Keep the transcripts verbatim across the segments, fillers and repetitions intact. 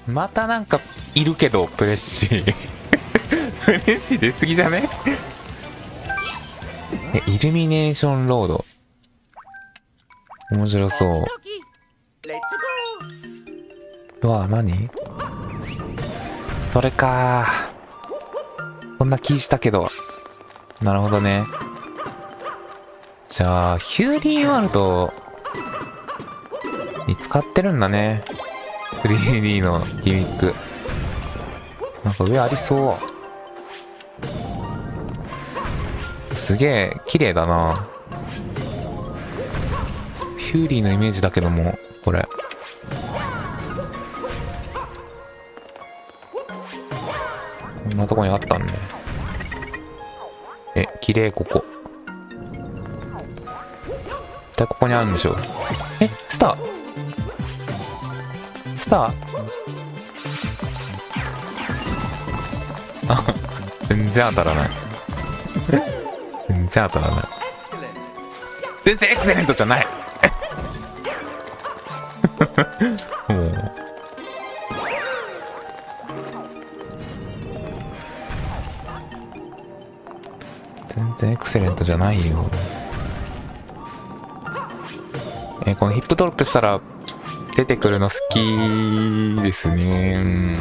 またなんかいるけどプレッシープレッシー出過ぎじゃねえ、イルミネーションロード面白そう。うわ、何それかー。そんな気したけど。なるほどね。じゃあヒューリーワールドに使ってるんだね、スリーディー のギミック。なんか上ありそう。すげえ綺麗だな。ヒューリーのイメージだけども、これこんなとこにあったんね。え、綺麗。ここ絶対ここにあるんでしょ。え、スタースターあ、全然当たらない全然当たらない。全然エクセレントじゃないもう全然エクセレントじゃないよ。えー、このヒップドロップしたら出てくるの好きですね。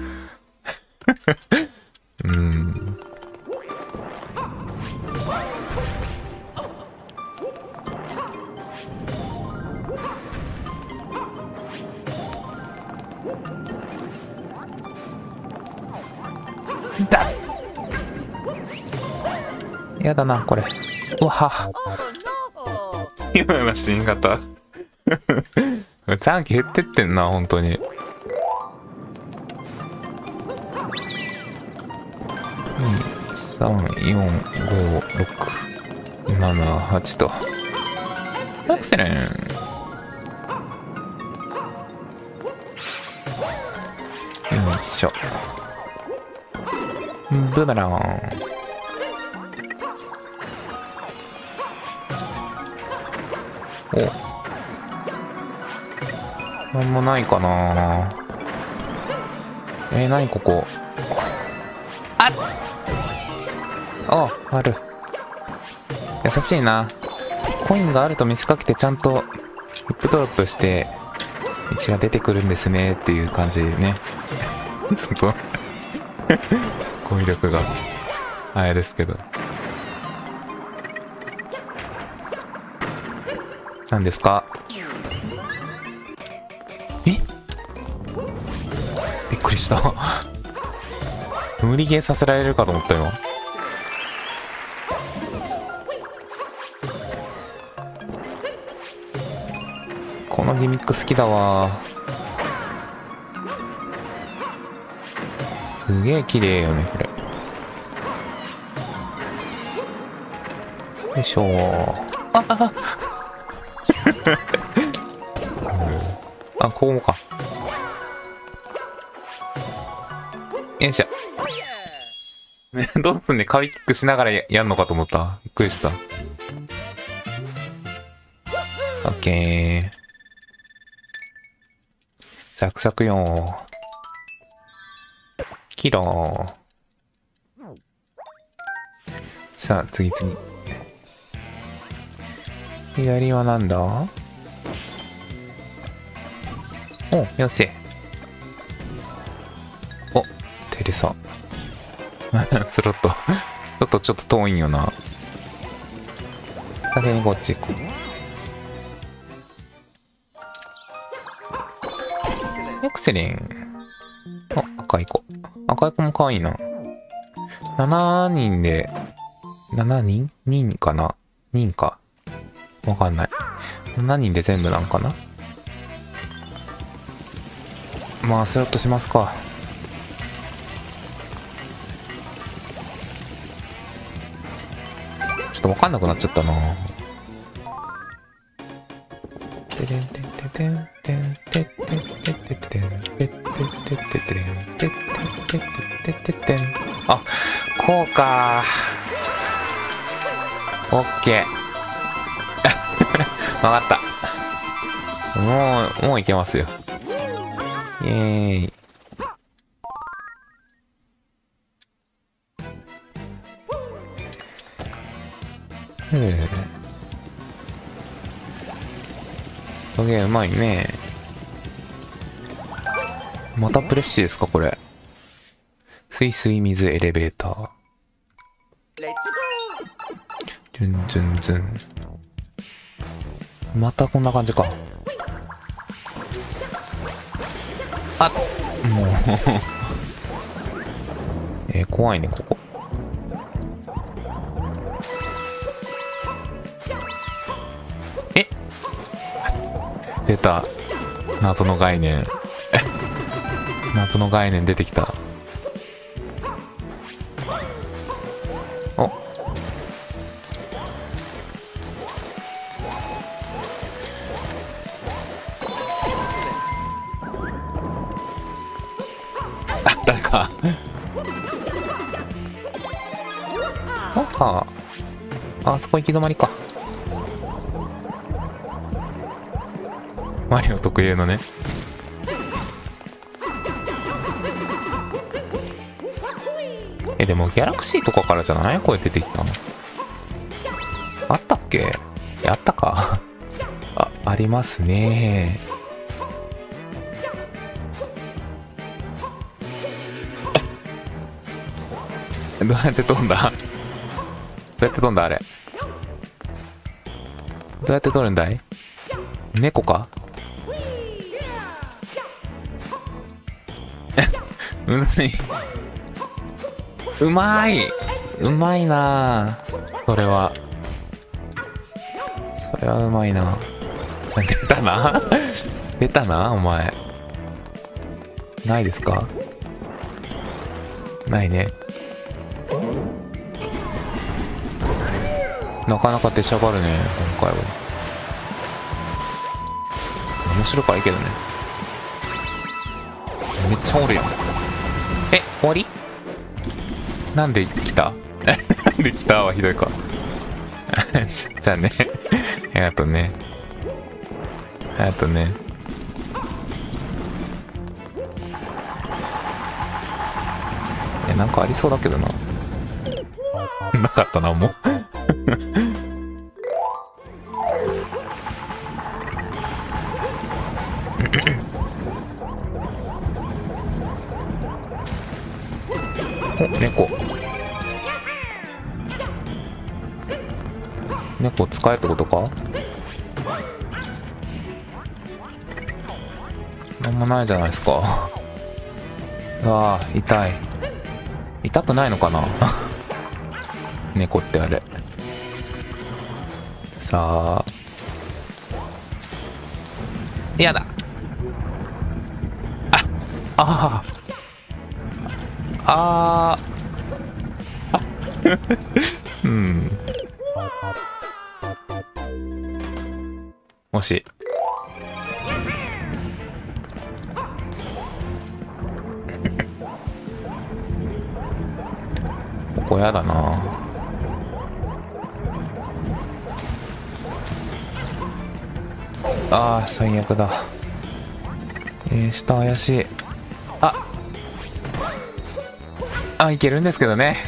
うん。だやだなこれ。うわは今の新型短期減ってってんな本当に。にさんよんごろくななはちとエクセレン。よいしょ。ブーメラン。お、なんもないかな。えー、何ここ。あっ、あ、ある。優しいな。コインがあると見せかけてちゃんとヒップドロップして道が出てくるんですねっていう感じね。ちょっと語彙力があれですけど。何ですか。え、びっくりした無理ゲーさせられるかと思ったよ。このギミック好きだわ。すげえ綺麗よねこれ。よいしょー。あああ、ここもか。よいしょ。ね、どうすんね、カウイキックしながら や, やんのかと思った。びっくりした。オッケー。サクサクよー。キロー。さあ、次々。左はなんだ？お、よせ。お、テレサ。スロット。スロットちょっと遠いんよな。先にこっち行こう。エクセレン。あ、赤い子。赤い子も可愛いな。しちにんで、しちにん？ に 人かな？ に 人か。わかんない。しちにんで全部なんかな。まあスロットしますか。ちょっとわかんなくなっちゃったな。てれんてんてんてんてんてんてんてんてんてんてんてんてんてんてんてんてんてんてん。あ、こうか。オッケー。わかった。もうもういけますよ。イエーイ。 へえ。トゲうまいね。またプレッシーですかこれ。スイスイ水エレベーター。ズンズンズン。またこんな感じか。あっもうえー、怖いねここ。え出た謎の概念謎の概念出てきた。お誰かああ、あそこ行き止まりか。マリオ特有のね。え、でもギャラクシーとかからじゃないこれ出てきたの。あったっけ？やったかあ、ありますね。どうやって飛んだ？どうやって飛んだあれ。どうやって取るんだい？猫か？うまい。うまい。うまいなそれは。それはうまいな。出たな出たなお前。ないですか？ないね。なかなか出しゃばるね今回は。面白いからいいけどね。めっちゃおるやん。え、終わり？なんで来た？なんで来たはひどいか。じゃあね。ありがとうね。ありがとうね。え、なんかありそうだけどな。なかったな、もう。お、猫。猫使えってことか？なんもないじゃないですか。うわぁ、痛い。痛くないのかな猫ってあれ。さあ。やだ。あ、ああ。あー。うん。もし。ここやだな。ああ、最悪だ。えー、下怪しい。ああ、いけるんですけどね。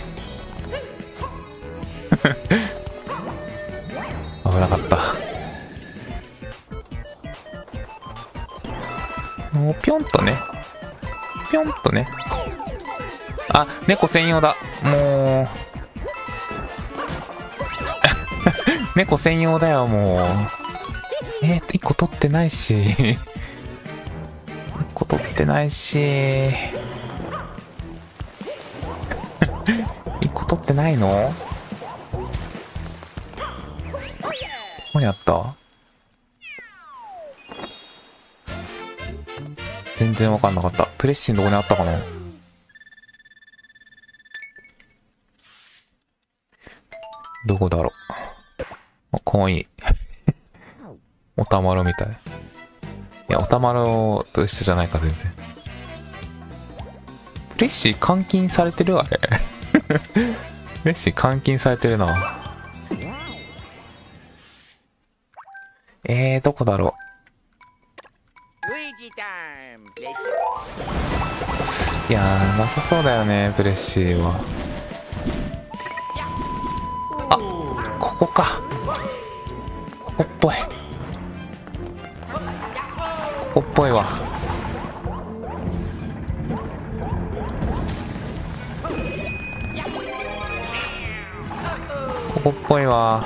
危なかった。もうぴょんとね。ぴょんとね。あ、猫専用だ。もう。猫専用だよ、もう。えー、一個取ってないし。一個取ってないし。一個取ってないの？どこにあった？全然わかんなかった。プレッシーのどこにあったかな？どこだろう。あ、かわいい。おたまろみたい。いや、おたまろと一緒じゃないか、全然。プレッシー監禁されてるあれ。プレッシー監禁されてるな。えー、どこだろう。いやー、なさそうだよね、プレッシーは。あ、ここか。ここっぽい。ここっぽいわ。ここっぽいわ。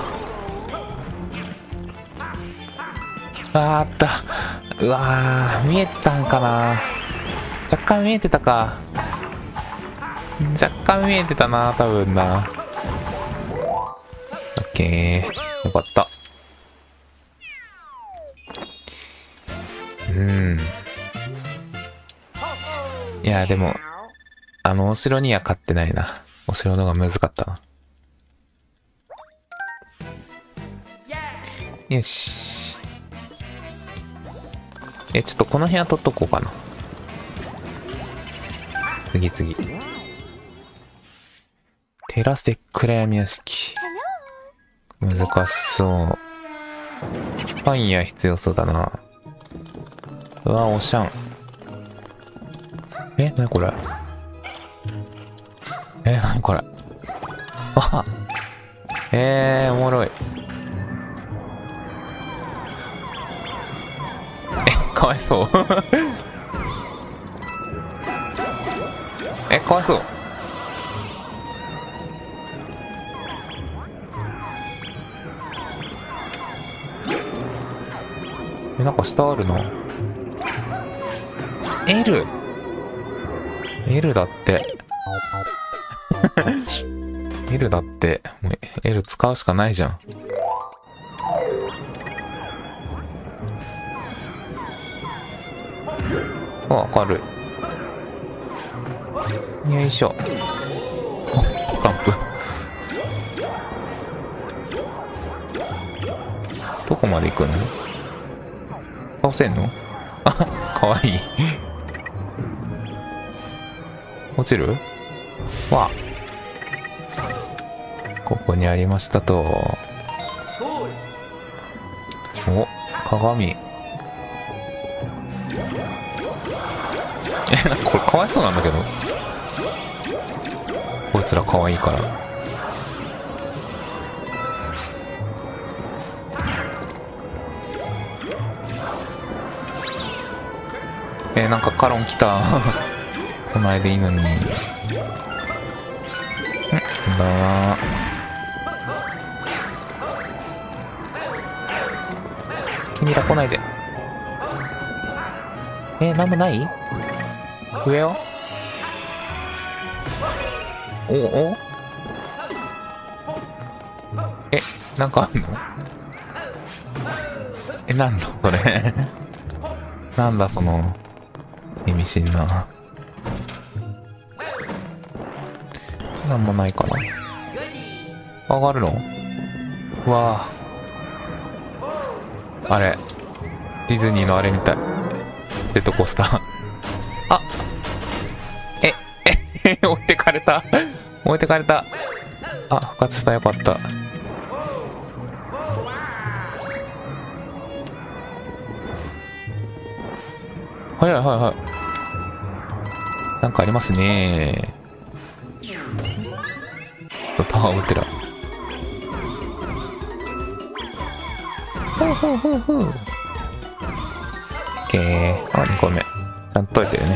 あーあった。うわー、見えてたんかな。若干見えてたか。若干見えてたな、多分な。オッケー。よかった。うん。いや、でも、あの、お城には勝ってないな。お城の方が難かったな。よし。え、ちょっとこの部屋取っとこうかな。次次。テラセ暗闇屋敷。難しそう。パン屋必要そうだな。うわ、おしゃん。え、なにこれ。え、なにこれ。あえー、おもろい。え、かわいそう。え、かわいそう。え、なんか下あるな。L。L だって。L だって。もう L 使うしかないじゃん。あ、明るい。よいしょ。お、ランプ。どこまで行くの？倒せんの？あ、かわいい。落ちる？わ。ここにありましたと。お、鏡。え、なんかこれかわいそうなんだけど。こいつらかわいいから。えー、なんかカロン来た。来ないでいいのに。んだな。君ら来ないで。えー、なんもない？上は？おお？え、なんかあんの？え、なんだそれ。なんだその意味深な。なんもないかな。上がるの？うわあ、あれディズニーのあれみたい。ジェットコースター。あ、ええ置いてかれた。置いてかれた。あ、復活した。よかった。はいはいはいはい。なんかありますね。タワー持ってる。ほうほうほうほう。オッケー。あ、にこめ。ちゃんと解いてるね。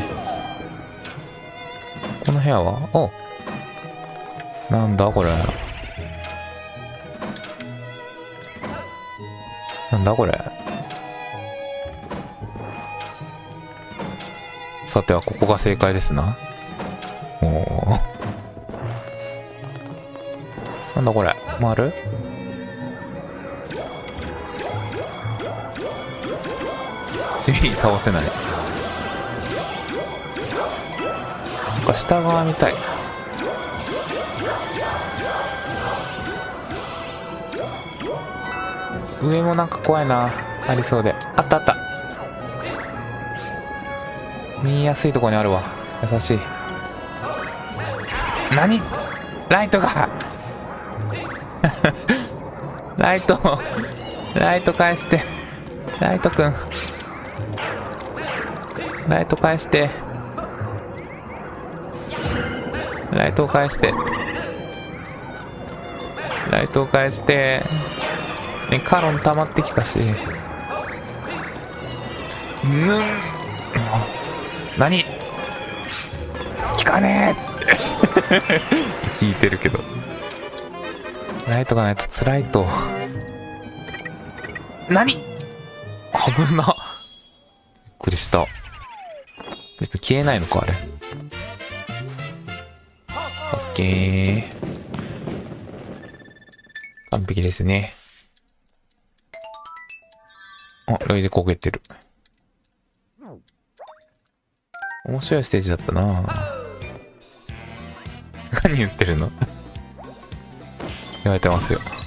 この部屋は？お、なんだこれ。なんだこれ。さてはここが正解ですな。おお。なんだこれ。回る？地味に倒せない。なんか下側みたい。上もなんか怖いな。ありそうで。あったあった。見やすいところにあるわ。優しい。何？ライトがライトライト返して。ライトくん、ライト返して。ライトを返して。 ライトを返して、ね、カロン溜まってきたし。ぬん。何効かねえ聞いてるけど。ライトがないと辛いと。何危な。びっくりした。別に消えないのか、あれ。オッケー。完璧ですね。あ、ルイージ焦げてる。面白いステージだったな。何言ってるの言われてますよ。